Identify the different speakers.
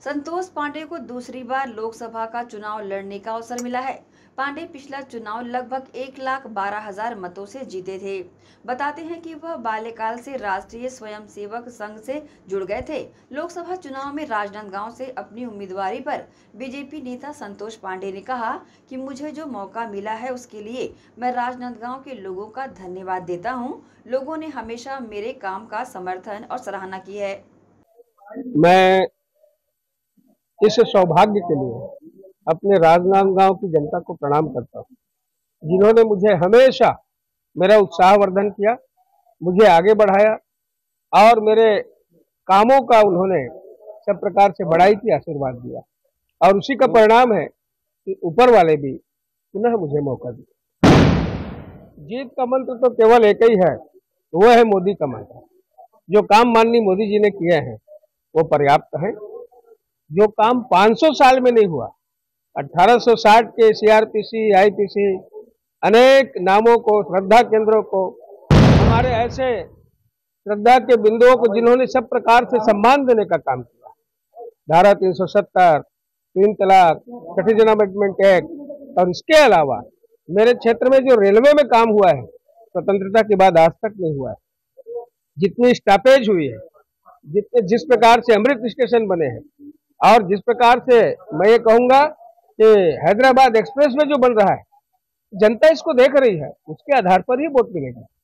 Speaker 1: संतोष पांडे को दूसरी बार लोकसभा का चुनाव लड़ने का अवसर मिला है। पांडे पिछला चुनाव लगभग 1,12,000 मतों से जीते थे। बताते हैं कि वह बाल्यकाल से राष्ट्रीय स्वयंसेवक संघ से जुड़ गए थे। लोकसभा चुनाव में राजनांदगांव से अपनी उम्मीदवारी पर बीजेपी नेता संतोष पांडे ने कहा कि मुझे जो मौका मिला है उसके लिए मैं राजनांदगांव के लोगों का धन्यवाद देता हूं। लोगों ने हमेशा मेरे काम का समर्थन और सराहना की है।
Speaker 2: मैं इस सौभाग्य के लिए अपने राजनांदगांव की जनता को प्रणाम करता हूँ, जिन्होंने मुझे हमेशा मेरा उत्साहवर्धन किया, मुझे आगे बढ़ाया और मेरे कामों का उन्होंने सब प्रकार से बड़ाई की, आशीर्वाद दिया। और उसी का परिणाम है कि ऊपर वाले भी पुनः मुझे मौका दिया। जीत का मंत्र तो केवल एक ही है, वो है मोदी का मंत्र। जो काम माननीय मोदी जी ने किए हैं वो पर्याप्त है। जो काम 500 साल में नहीं हुआ, 1860 के सीआरपीसी, आईपीसी, अनेक नामों को, श्रद्धा केंद्रों को, हमारे ऐसे श्रद्धा के बिंदुओं को जिन्होंने सब प्रकार से सम्मान देने का काम किया, धारा 370, 3 तलाक, छठी जन अमेंडमेंट एक्ट, और इसके अलावा मेरे क्षेत्र में जो रेलवे में काम हुआ है स्वतंत्रता के बाद आज तक नहीं हुआ है। जितनी स्टॉपेज हुई है, जिस प्रकार से अमृत स्टेशन बने हैं, और जिस प्रकार से मैं ये कहूंगा कि हैदराबाद एक्सप्रेस वे जो बन रहा है, जनता इसको देख रही है, उसके आधार पर ही वोट मिलेगा।